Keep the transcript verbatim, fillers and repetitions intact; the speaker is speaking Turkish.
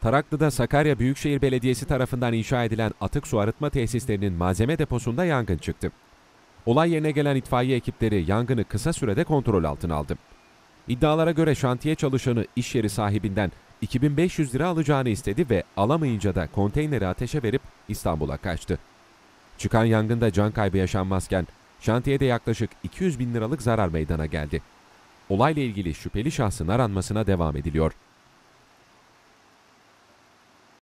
Taraklı'da Sakarya Büyükşehir Belediyesi tarafından inşa edilen atık su arıtma tesislerinin malzeme deposunda yangın çıktı. Olay yerine gelen itfaiye ekipleri yangını kısa sürede kontrol altına aldı. İddialara göre şantiye çalışanı iş yeri sahibinden iki bin beş yüz lira alacağını istedi ve alamayınca da konteyneri ateşe verip İstanbul'a kaçtı. Çıkan yangında can kaybı yaşanmazken şantiyede yaklaşık iki yüz bin liralık zarar meydana geldi. Olayla ilgili şüpheli şahsın aranmasına devam ediliyor.